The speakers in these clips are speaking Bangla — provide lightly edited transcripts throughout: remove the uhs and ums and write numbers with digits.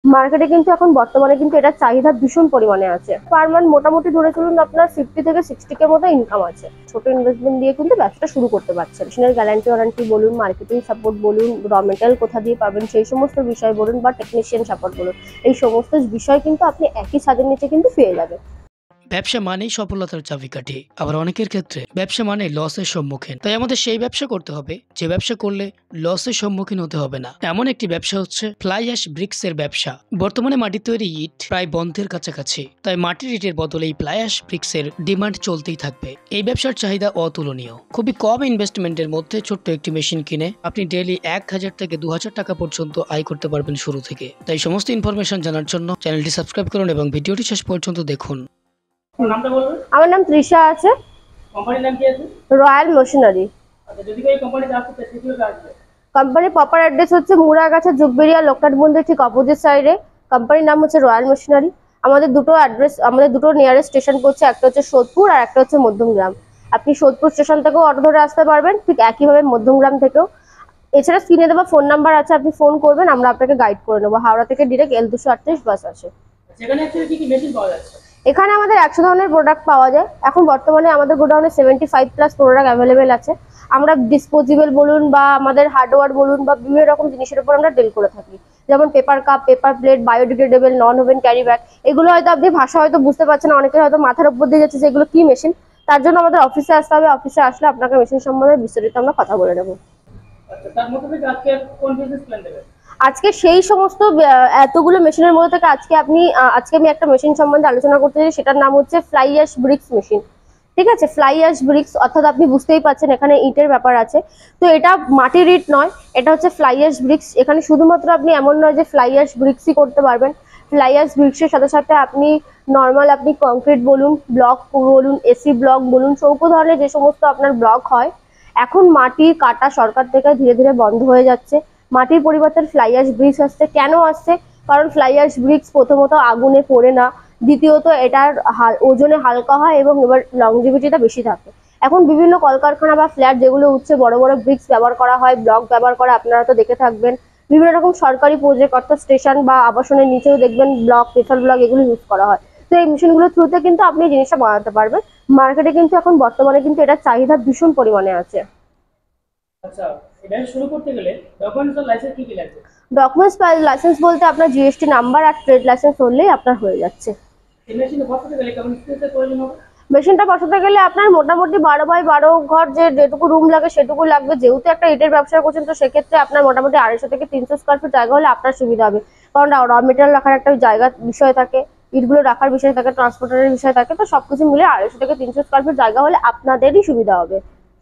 মার্কেটে কিন্তু এখন বর্তমানে কিন্তু এটার চাহিদা ভীষণ পরিমাণে আছে। পার মান্থ মোটামুটি ধরে চলুন আপনার 50 থেকে 60K মতো ইনকাম আছে। ছোট ইনভেস্টমেন্ট দিয়ে কিন্তু ব্যবসাটা শুরু করতে পারছেন। মেশিনের ওয়ারেন্টি বলুন, মার্কেটিং সাপোর্ট বলুন, র মেটেরিয়াল কোথা দিয়ে পাবেন সেই সমস্ত বিষয় বলুন, বা টেকনিশিয়ান সাপোর্ট বলুন, এই সমস্ত বিষয় কিন্তু আপনি একই ছাদের নিচে কিন্তু পেয়ে যাবেন। ব্যবসা মানেই সফলতার চাবিকাঠি, আবার অনেকের ক্ষেত্রে ব্যবসা মানে লসের সম্মুখীন। তাই আমাদের সেই ব্যবসা করতে হবে যে ব্যবসা করলে লসের সম্মুখীন হতে হবে না। এমন একটি ব্যবসা হচ্ছে ফ্লাই অ্যাশ ব্রিক্স এর ব্যবসা। বর্তমানে মাটির তৈরি ইট প্রায় বন্ধের কাছাকাছি, তাই মাটির ইটের বদলে এই ফ্লাই অ্যাশ ব্রিক্স এর ডিমান্ড চলতেই থাকবে। এই ব্যবসার চাহিদা অতুলনীয়। খুবই কম ইনভেস্টমেন্টের মধ্যে ছোট্ট একটি মেশিন কিনে আপনি ডেইলি 1000 থেকে 2000 টাকা পর্যন্ত আয় করতে পারবেন শুরু থেকে। তাই সমস্ত ইনফরমেশন জানার জন্য চ্যানেলটি সাবস্ক্রাইব করুন এবং ভিডিওটি শেষ পর্যন্ত দেখুন। আমার নাম তৃষা আছে। কোম্পানির নাম কি আছে? Royal Machinery. আচ্ছা, যদি এই কোম্পানিতে আসতে চাই কিভাবে আসবে? কোম্পানির প্রপার অ্যাড্রেস হচ্ছে মুড়াগাছা জুগবেরিয়া লোকনাথ মন্দির ঠিক অপোজিট সাইডে। কোম্পানির নাম হচ্ছে রয়্যাল মেশিনারি। আমাদের দুটো নিয়ারেস্ট স্টেশন পড়ছে, একটা হচ্ছে সোদপুর আর একটা হচ্ছে মধ্যমগ্রাম। আপনি সোদপুর স্টেশন থেকেও অটো ধরে আসতে পারবেন, ঠিক একইভাবে মধ্যমগ্রাম থেকেও। এছাড়া স্ক্রিনে দেওয়া ফোন নাম্বার আছে, আপনি ফোন করবেন, আমরা আপনাকে গাইড করে নেবো। হাওড়া থেকে ডিরেক্ট L238 বাস আছে। সেখানে অ্যাকচুয়ালি কি কি মেশিন পাওয়া যাচ্ছে? এখানে আমাদের 100 ধরনের প্রোডাক্ট পাওয়া যায়। এখন বর্তমানে আমাদের গোডাউনে 75+ প্রোডাক্ট অ্যাভেলেবেল আছে। আমরা ডিসপোজেবল বলুন বা আমাদের হার্ডওয়্যার বলুন বা বিভিন্ন রকম জিনিসের উপর আমরা ডিল করে থাকি। যেমন paper cup, paper plate, biodegradable, non woven carry bag. এগুলো হয়তো আপনি ভাষা হয়তো বুঝতে পারছেন না, অনেকের হয়তো মাথার উপর দিয়ে যাচ্ছে যে এগুলো কি মেশিন। তার জন্য আমাদের অফিসে আসতে হবে। অফিসে আসলে আপনাকে মেশিন সম্বন্ধে বিস্তারিত আমরা কথা বলে নেবো। আচ্ছা, তার মধ্যে থেকে আজকে কোন বিজনেস প্ল্যান দেবেন? আজকে সেই সমস্ত এতগুলো মেশিনের মধ্যে থেকে আজকে আমি একটা মেশিন সম্বন্ধে আলোচনা করতে চাই, সেটার নাম হচ্ছে ফ্লাই অ্যাশ ব্রিক্স মেশিন। ঠিক আছে, ফ্লাই অ্যাশ ব্রিক্স অর্থাৎ আপনি বুঝতেই পারছেন এখানে ইটের ব্যাপার আছে। তো এটা মাটির ইট নয়, এটা হচ্ছে ফ্লাই অ্যাশ ব্রিক্স। এখানে শুধুমাত্র আপনি এমন নয় যে ফ্লাই অ্যাশ ব্রিক্সই করতে পারবেন। ফ্লাই অ্যাশ ব্রিক্সের সাথে সাথে আপনি নর্মাল আপনি কংক্রিট বলুন, ব্লক বলুন, এসি ব্লক বলুন, চৌকো ধরনের যে সমস্ত আপনার ব্লক হয়, এখন মাটির কাটা সরকার থেকে ধীরে ধীরে বন্ধ হয়ে যাচ্ছে। মাটির পরিবর্তে ফ্লাই অ্যাশ ব্রিক্স আসছে। কেন আসছে? কারণ ফ্লাই অ্যাশ ব্রিক্স প্রথমত আগুনে পড়ে না, দ্বিতীয়ত এটার ওজনে হালকা হয় এবং এবার লংজিভিটিটা বেশি থাকে। এখন বিভিন্ন কলকারখানা বা ফ্ল্যাট যেগুলো উঠছে, বড় বড় ব্রিক্স ব্যবহার করা হয়, ব্লক ব্যবহার করা আপনারা তো দেখে থাকবেন। বিভিন্ন রকম সরকারি প্রজেক্ট অর্থাৎ স্টেশন বা আবাসনের নিচেও দেখবেন ব্লক, পেপার ব্লক এগুলো ইউজ করা হয়। তো এই মেশিনগুলোর থ্রুতে কিন্তু আপনি জিনিসটা বানাতে পারবেন। মার্কেটে কিন্তু এখন বর্তমানে কিন্তু এটার চাহিদা ভীষণ পরিমাণে আছে। আচ্ছা, এটা শুরু করতে গেলে ডকুমেন্টস আর লাইসেন্স কি কি লাগবে? ডকুমেন্টস লাইসেন্স বলতে আপনার জিএসটি নাম্বার আর ট্রেড লাইসেন্স হলেই আপনার হয়ে যাচ্ছে। এই মেশিনে বসাতে গেলে কেমন স্পেসের প্রয়োজন হবে? মেশিনটা বসাতে গেলে আপনার মোটামুটি 12x12 ঘর যেটুকু রুম লাগে সেটুকু লাগবে। যেহেতু একটা ইটের ব্যবসা করছেন, তো সেক্ষেত্রে আপনার মোটামুটি 250 থেকে 300 স্কোয়ার ফিট জায়গা হলে আপনার সুবিধা হবে। কারণ র মেটেরিয়াল রাখার একটা জায়গার বিষয় থাকে, ইটগুলো রাখার বিষয় থাকে, ট্রান্সপোর্টারের বিষয় থাকে। তো সবকিছু মিলে 250 থেকে 300 স্কোয়ার ফিট জায়গা হলে আপনাদেরই সুবিধা হবে।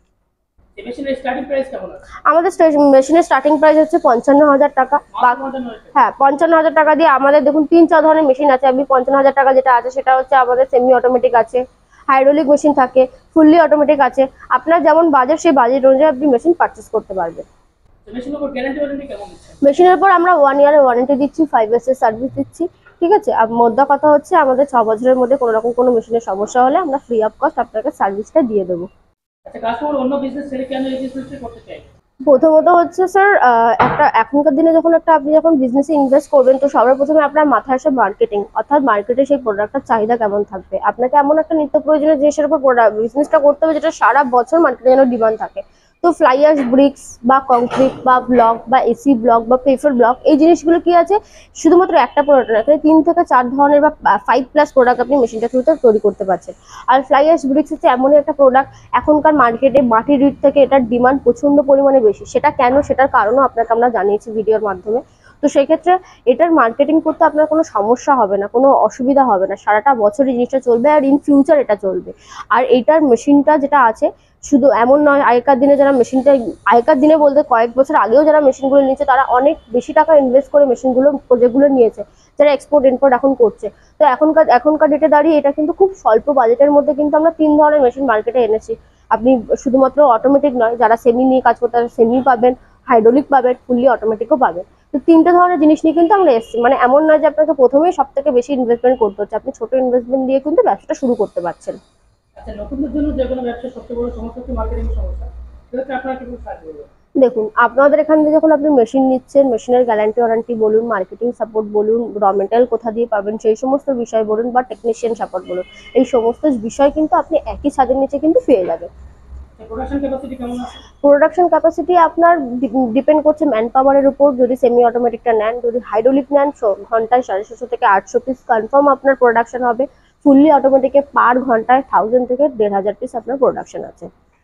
এই মেশিনের স্টার্টিং প্রাইস কেমন আছে? আমাদের মেশিনের স্টার্টিং প্রাইস হচ্ছে 55,000 টাকা। হ্যাঁ, 55,000 টাকা দিয়ে আমাদের দেখুন 3-4 ধরনের মেশিন আছে। আপনি 55,000 টাকা যেটা আছে সেটা হচ্ছে আমাদের সেমি অটোমেটিক আছে, হাইড্রোলিক মেশিন থাকে, ফুললি অটোমেটিক আছে। আপনার যেমন বাজেট সেই বাজেট অনুযায়ী আপনি মেশিন পারচেস করতে পারবেন। মেশিনের উপর গ্যারান্টি ওয়ারেন্টি কেমন দিচ্ছেন? মেশিনের উপর আমরা 1 ইয়ারের ওয়ারেন্টি দিচ্ছি, 5 ইয়ার্সের সার্ভিস দিচ্ছি। ঠিক আছে, আর মোদ্দা কথা হচ্ছে আমাদের 6 বছরের মধ্যে কোনো রকম কোনো মেশিনের সমস্যা হলে আমরা ফ্রি অফ কস্ট আপনাকে সার্ভিসটা দিয়ে দেবো। আচ্ছা, কাস্টমার অন্য বিজনেস ছেড়ে কেন এই বিজনেসটা করতে চাই? প্রথমত হচ্ছে স্যার, একটা এখনকার দিনে আপনি যখন বিজনেসে ইনভেস্ট করবেন, তো সবার প্রথমে আপনার মাথায় আসে মার্কেটিং, অর্থাৎ মার্কেটে সেই প্রোডাক্টটার চাহিদা কেমন থাকবে। আপনাকে এমন একটা নিত্য প্রয়োজনীয় জিনিসের উপর বিজনেসটা করতে হবে যেটা সারা বছর মার্কেটে যেন ডিমান্ড থাকে। তো ফ্লাই অ্যাশ ব্রিক্স বা কংক্রিট বা ব্লক বা এসি ব্লক বা পেপার ব্লক, এই জিনিসগুলো কি আছে, শুধুমাত্র একটা প্রোডাক্ট না, এখানে 3 থেকে 4 ধরনের বা 5+ প্রোডাক্ট আপনি মেশিনটা থ্রুতে তৈরি করতে পারছেন। আর ফ্লাই অ্যাশ ব্রিক্স হচ্ছে এমনই একটা প্রোডাক্ট, এখনকার মার্কেটে মাটির ইট থেকে এটার ডিমান্ড প্রচন্ড পরিমাণে বেশি। সেটা কেন, সেটার কারণও আপনাকে আমরা জানিয়েছি ভিডিওর মাধ্যমে। তো সেক্ষেত্রে এটার মার্কেটিং করতে আপনার কোনো সমস্যা হবে না, কোনো অসুবিধা হবে না। সারাটা বছর এই জিনিসটা চলবে আর ইন ফিউচার এটা চলবে। আর এইটার মেশিনটা যেটা আছে, শুধু এমন নয়, আগেকার দিনে বলতে কয়েক বছর আগেও যারা মেশিনগুলো নিয়েছে তারা অনেক বেশি টাকা ইনভেস্ট করে প্রজেক্টগুলো নিয়েছে, যারা এক্সপোর্ট ইম্পোর্ট এখন করছে। তো এখনকার ডেটে দাঁড়িয়ে এটা কিন্তু খুব স্বল্প বাজেটের মধ্যে কিন্তু আমরা 3 ধরনের মেশিন মার্কেটে এনেছি। আপনি শুধুমাত্র অটোমেটিক নয়, যারা সেমি নিয়ে কাজ করতে তারা সেমি পাবেন, হাইড্রোলিক পাবেন, ফুললি অটোমেটিকও পাবেন। তো 3টে ধরনের জিনিস নিয়ে কিন্তু আমরা এসেছি। মানে এমন নয় যে আপনাকে প্রথমেই সব থেকে বেশি ইনভেস্টমেন্ট করতে হচ্ছে, আপনি ছোট ইনভেস্টমেন্ট দিয়ে কিন্তু ব্যবসাটা শুরু করতে পারছেন। আচ্ছা, নতুনদের জন্য যে কোনো ব্যবসার সবচেয়ে বড় সমস্যা হচ্ছে মার্কেটিং সমস্যা। সেটা আপনারা কিভাবে সাহায্য করবেন? দেখুন, আপনাদের এখান থেকে যখন আপনি মেশিন নিচ্ছেন, মেশিনের গ্যারান্টি ওয়ারেন্টি বলুন, মার্কেটিং সাপোর্ট বলুন, র মেটেরিয়াল কোথা দিয়ে পাবেন সেই সমস্ত বিষয় বলুন, বা টেকনিশিয়ান সাপোর্ট বলুন, এই সমস্ত বিষয় কিন্তু আপনি একই ছাদের নিচে কিন্তু পেয়ে যাবেন। প্রোডাকশন ক্যাপাসিটি কেমন আছে? প্রোডাকশন ক্যাপাসিটি আপনার ডিপেন্ড করছে ম্যান পাওয়ারের উপর। যদি সেমি অটোমেটিকটা নেন, যদি হাইড্রোলিক নেন, ঘন্টায় 750 থেকে 800 পিস কনফার্ম আপনার প্রোডাকশন হবে। ফুললি অটোমেটিকে পার ঘন্টায় 1000 থেকে 1500 পিস আপনার প্রোডাকশন আছে।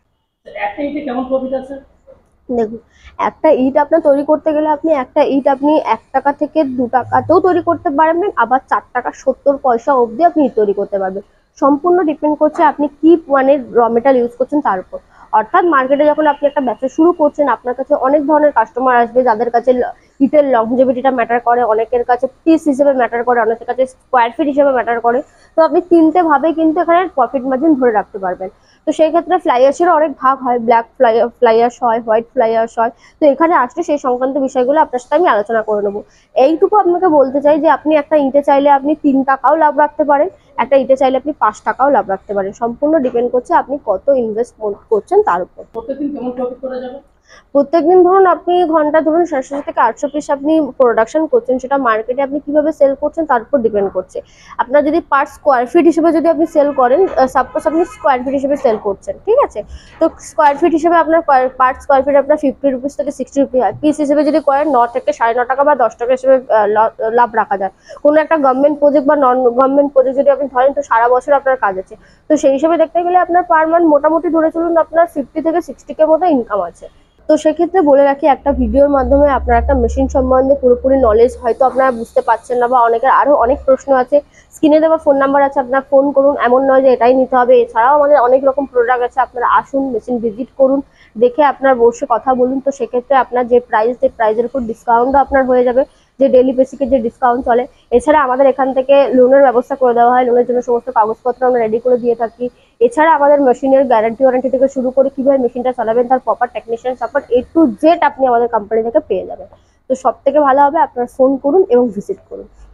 একটা ইটে কেমন প্রফিট আছে? দেখুন, একটা ইট আপনার তৈরি করতে গেলে একটা ইট আপনি 1 টাকা থেকে 2 টাকাতেও তৈরি করতে পারবেন, আবার 4 টাকা 70 পয়সা অবধি আপনি ইট তৈরি করতে পারবেন। সম্পূর্ণ ডিপেন্ড করছে আপনি কি মানে র মেটেরিয়াল ইউজ করছেন তার উপর। অর্থাৎ মার্কেটে যখন আপনি একটা ব্যবসা শুরু করছেন, আপনার কাছে অনেক ধরনের কাস্টমার আসবে, যাদের কাছে ইটের লংজেভিটিটা ম্যাটার করে, অনেকের কাছে পিস হিসেবে ম্যাটার করে, অনেকের কাছে স্কোয়ার ফিট হিসেবে ম্যাটার করে। তো আপনি তিনটে ভাবে কিন্তু এখানে প্রফিট মার্জিন ধরে রাখতে পারবেন। তো সেই ক্ষেত্রে ফ্লাইয়ার্সেরও অনেক ভাগ হয়, ব্ল্যাক ফ্লাইয়ার্স হয়, হোয়াইট ফ্লাইয়ার্স হয়। তো এখানে আসলে সেই সংক্রান্ত বিষয়গুলো আপনার সাথে আমি আলোচনা করে নেবো। এইটুকু আপনাকে বলতে চাই যে আপনি একটা ইটে চাইলে আপনি 3 টাকাও লাভ রাখতে পারেন, একটা ইটে চাইলে আপনি 5 টাকাও লাভ রাখতে পারেন। সম্পূর্ণ ডিপেন্ড করছে আপনি কত ইনভেস্ট করছেন তার উপর। প্রত্যেকদিন কেমন প্রফিট করা যাবে? প্রত্যেকদিন ধরুন আপনি ঘন্টা ধরুন 700 থেকে 800 পিস আপনি প্রোডাকশন করছেন, সেটা মার্কেটে আপনি কিভাবে সেল করছেন তার উপর ডিপেন্ড করছে। আপনার যদি পার স্কোয়ার ফিট হিসেবে যদি আপনি সেল করেন, সাপোজ আপনি স্কোয়ার ফিট হিসেবে সেল করছেন, ঠিক আছে, তো স্কোয়ার ফিট হিসেবে আপনার পার স্কোয়ার ফিট আপনার 50 রুপিস থেকে 60 রুপি হয়। পিস হিসেবে যদি করেন 9 থেকে 9.5 টাকা বা 10 টাকা হিসেবে লাভ রাখা যায়। কোনো একটা গভর্নমেন্ট প্রজেক্ট বা নন গভর্নমেন্ট প্রজেক্ট যদি আপনি ধরেন, তো সারা বছর আপনার কাজ আছে। তো সেই হিসেবে দেখতে গেলে আপনার পার মান্থ মোটামুটি ধরে চলুন আপনার 50 থেকে 60K মতো ইনকাম আছে। তো সেক্ষেত্রে বলে রাখি, একটা ভিডিওর মাধ্যমে আপনার একটা মেশিন সম্বন্ধে পুরোপুরি নলেজ হয়তো আপনারা বুঝতে পারছেন না, বা অনেকের আরো অনেক প্রশ্ন আছে। স্ক্রিনে দেওয়া ফোন নাম্বার আছে, আপনারা ফোন করুন। এমন নয় যে এটাই নিতে হবে, এছাড়াও আমাদের অনেক রকম প্রোডাক্ট আছে। আপনারা আসুন, মেশিন ভিজিট করুন, দেখে আপনার বসে কথা বলুন। তো সেক্ষেত্রে আপনার যে প্রাইসের উপর ডিসকাউন্টও আপনার হয়ে যাবে, যে ডেলি বেসিকে যে ডিসকাউন্ট চলে। এছাড়া আমাদের এখান থেকে লোনের ব্যবস্থা করে দেওয়া হয়, লোনের জন্য সমস্ত কাগজপত্র আমরা রেডি করে দিয়ে থাকি। এছাড়া আমাদের মেশিনের গ্যারান্টি ওয়ারেন্টি থেকে শুরু করে কিভাবে মেশিনটা চালাবেন তার proper technician support A to Z আপনি আমাদের কোম্পানি থেকে পেয়ে যাবেন। তো সব থেকে ভালো হবে আপনারা ফোন করুন এবং ভিজিট করুন।